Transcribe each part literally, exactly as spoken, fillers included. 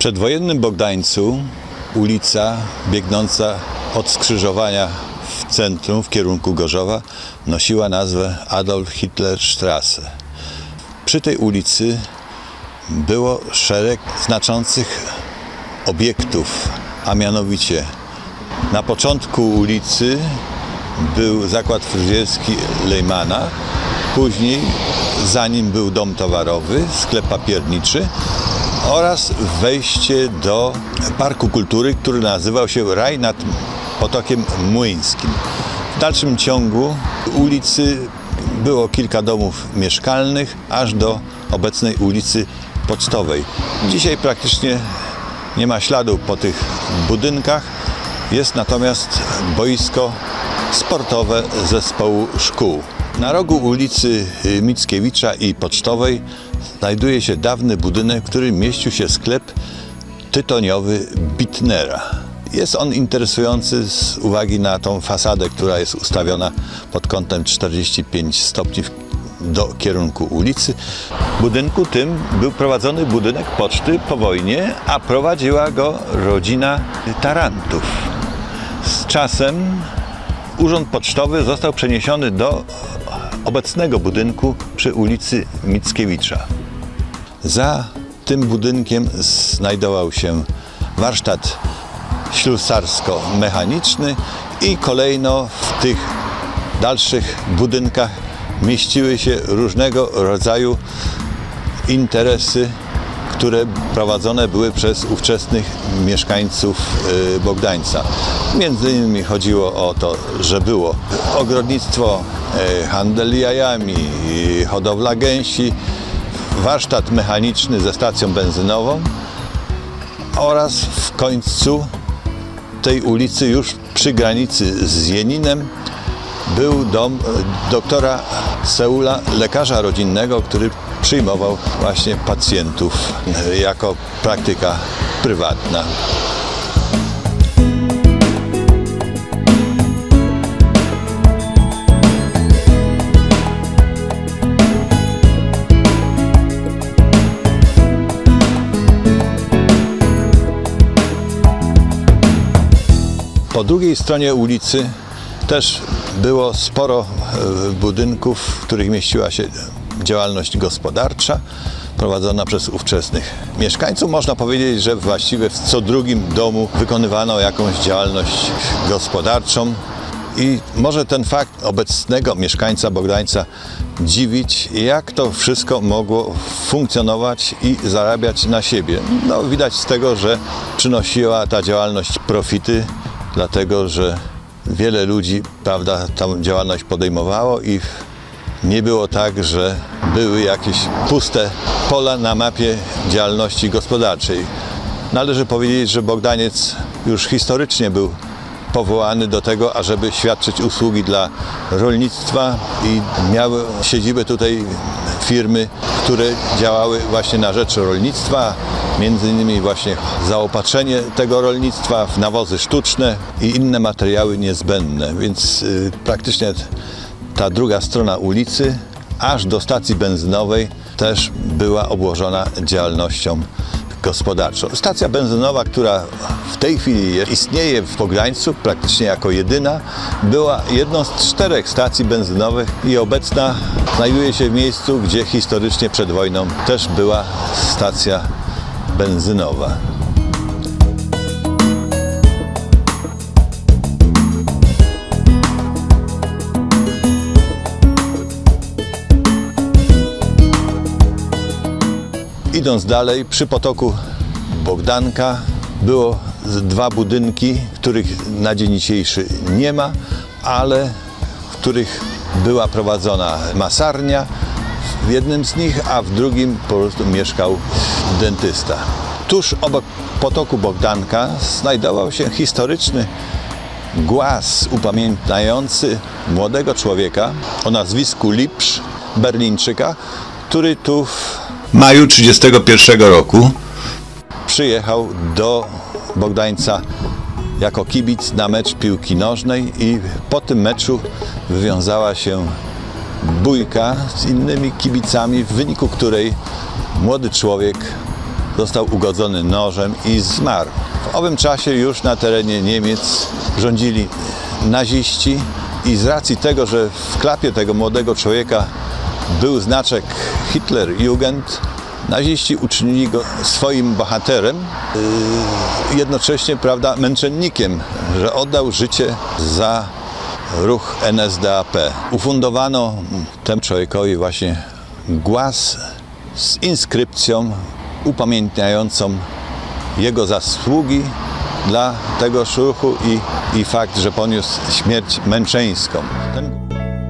przedwojennym Bogdańcu ulica biegnąca od skrzyżowania w centrum w kierunku Gorzowa nosiła nazwę Adolf Hitler Straße. Przy tej ulicy było szereg znaczących obiektów, a mianowicie na początku ulicy był zakład fryzjerski Lejmana, później za nim był dom towarowy, sklep papierniczy oraz wejście do Parku Kultury, który nazywał się Raj nad Potokiem Młyńskim. W dalszym ciągu ulicy było kilka domów mieszkalnych, aż do obecnej ulicy Pocztowej. Dzisiaj praktycznie nie ma śladu po tych budynkach, jest natomiast boisko sportowe zespołu szkół. Na rogu ulicy Mickiewicza i Pocztowej znajduje się dawny budynek, w którym mieścił się sklep tytoniowy Bitnera. Jest on interesujący z uwagi na tą fasadę, która jest ustawiona pod kątem czterdzieści pięć stopni do kierunku ulicy. W budynku tym był prowadzony budynek poczty po wojnie, a prowadziła go rodzina Tarantów. Z czasem urząd pocztowy został przeniesiony do obecnego budynku przy ulicy Mickiewicza. Za tym budynkiem znajdował się warsztat ślusarsko-mechaniczny i kolejno w tych dalszych budynkach mieściły się różnego rodzaju interesy, które prowadzone były przez ówczesnych mieszkańców Bogdańca. Między innymi chodziło o to, że było ogrodnictwo, handel jajami, hodowla gęsi, warsztat mechaniczny ze stacją benzynową oraz w końcu tej ulicy, już przy granicy z Jeninem, był dom doktora Seula, lekarza rodzinnego, który przyjmował właśnie pacjentów jako praktyka prywatna. Po drugiej stronie ulicy też było sporo budynków, w których mieściła się działalność gospodarcza prowadzona przez ówczesnych mieszkańców. Można powiedzieć, że właściwie w co drugim domu wykonywano jakąś działalność gospodarczą i może ten fakt obecnego mieszkańca Bogdańca dziwić, jak to wszystko mogło funkcjonować i zarabiać na siebie. No, widać z tego, że przynosiła ta działalność profity, dlatego że wiele ludzi, prawda, tą działalność podejmowało i nie było tak, że były jakieś puste pola na mapie działalności gospodarczej. Należy powiedzieć, że Bogdaniec już historycznie był powołany do tego, ażeby świadczyć usługi dla rolnictwa i miały siedzibę tutaj firmy, które działały właśnie na rzecz rolnictwa, między innymi właśnie zaopatrzenie tego rolnictwa w nawozy sztuczne i inne materiały niezbędne, więc y, praktycznie ta druga strona ulicy, aż do stacji benzynowej, też była obłożona działalnością gospodarczą. Stacja benzynowa, która w tej chwili istnieje w Bogdańcu praktycznie jako jedyna, była jedną z czterech stacji benzynowych i obecna znajduje się w miejscu, gdzie historycznie przed wojną też była stacja benzynowa. Idąc dalej, przy potoku Bogdanka było dwa budynki, których na dzień dzisiejszy nie ma, ale w których była prowadzona masarnia w jednym z nich, a w drugim po prostu mieszkał dentysta. Tuż obok potoku Bogdanka znajdował się historyczny głaz upamiętniający młodego człowieka o nazwisku Lipsz, Berlińczyka, który tu w maju trzydziestego pierwszego roku przyjechał do Bogdańca jako kibic na mecz piłki nożnej i po tym meczu wywiązała się bójka z innymi kibicami, w wyniku której młody człowiek został ugodzony nożem i zmarł. W owym czasie już na terenie Niemiec rządzili naziści i z racji tego, że w klapie tego młodego człowieka był znaczek Hitlerjugend, naziści uczynili go swoim bohaterem, yy, jednocześnie, prawda, męczennikiem, że oddał życie za ruch N S D A P. Ufundowano temu człowiekowi właśnie głaz z inskrypcją upamiętniającą jego zasługi dla tegoż ruchu i, i fakt, że poniósł śmierć męczeńską. Ten...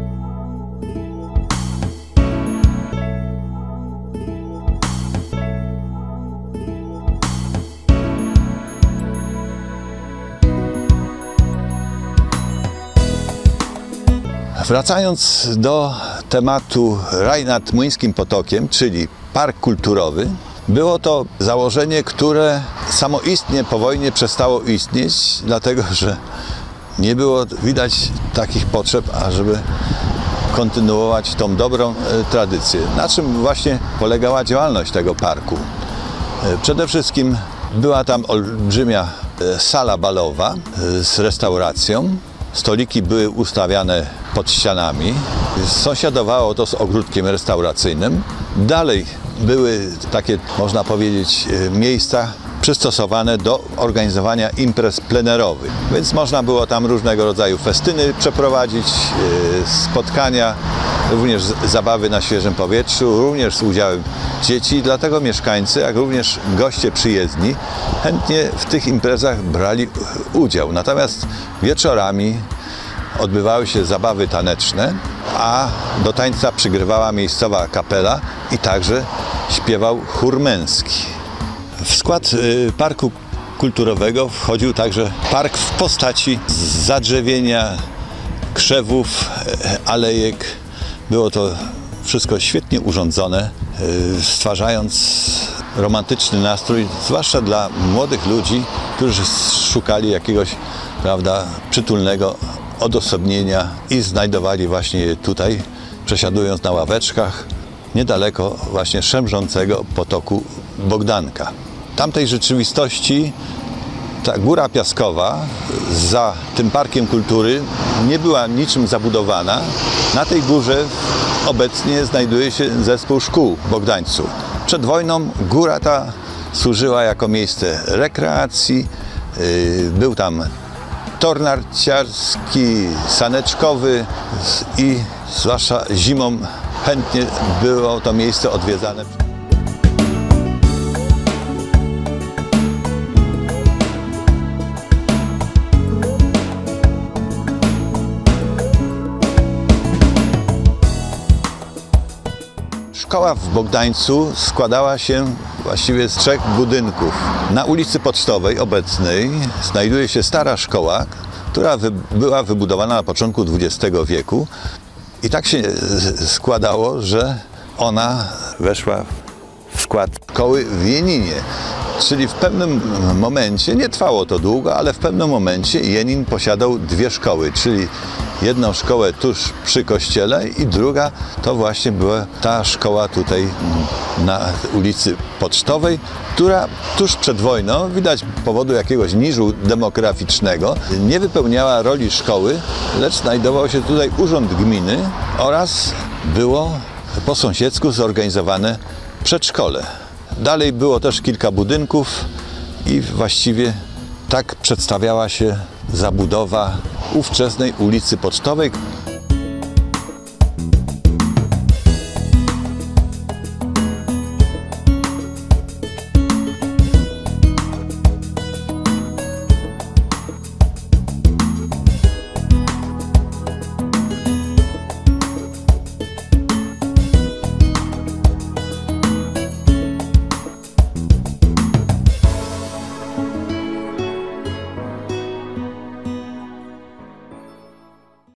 Wracając do tematu Raj nad Młyńskim Potokiem, czyli park kulturowy, było to założenie, które samoistnie po wojnie przestało istnieć, dlatego że nie było widać takich potrzeb, ażeby kontynuować tą dobrą tradycję. Na czym właśnie polegała działalność tego parku? Przede wszystkim była tam olbrzymia sala balowa z restauracją. Stoliki były ustawiane pod ścianami. Sąsiadowało to z ogródkiem restauracyjnym. Dalej były takie, można powiedzieć, miejsca przystosowane do organizowania imprez plenerowych. Więc można było tam różnego rodzaju festyny przeprowadzić, spotkania, również zabawy na świeżym powietrzu, również z udziałem dzieci. Dlatego mieszkańcy, jak również goście przyjezdni chętnie w tych imprezach brali udział. Natomiast wieczorami odbywały się zabawy taneczne, a do tańca przygrywała miejscowa kapela i także śpiewał chór męski. W skład y, parku kulturowego wchodził także park w postaci zadrzewienia, krzewów, y, alejek. Było to wszystko świetnie urządzone, y, stwarzając romantyczny nastrój, zwłaszcza dla młodych ludzi, którzy szukali jakiegoś, prawda, przytulnego odosobnienia i znajdowali właśnie je tutaj, przesiadując na ławeczkach niedaleko właśnie szemrzącego potoku Bogdanka. W tamtej rzeczywistości ta Góra Piaskowa za tym parkiem kultury nie była niczym zabudowana. Na tej górze obecnie znajduje się zespół szkół w Bogdańcu. Przed wojną góra ta służyła jako miejsce rekreacji. Był tam tor narciarski, saneczkowy i zwłaszcza zimą chętnie było to miejsce odwiedzane. Szkoła w Bogdańcu składała się właściwie z trzech budynków. Na ulicy Pocztowej obecnej znajduje się stara szkoła, która wy, była wybudowana na początku dwudziestego wieku i tak się składało, że ona weszła w skład szkoły w Jeninie. Czyli w pewnym momencie, nie trwało to długo, ale w pewnym momencie Jenin posiadał dwie szkoły, czyli jedną szkołę tuż przy kościele i druga to właśnie była ta szkoła tutaj na ulicy Pocztowej, która tuż przed wojną, widać z powodu jakiegoś niżu demograficznego, nie wypełniała roli szkoły, lecz znajdował się tutaj urząd gminy oraz było po sąsiedzku zorganizowane przedszkole. Dalej było też kilka budynków i właściwie tak przedstawiała się zabudowa ówczesnej ulicy Pocztowej.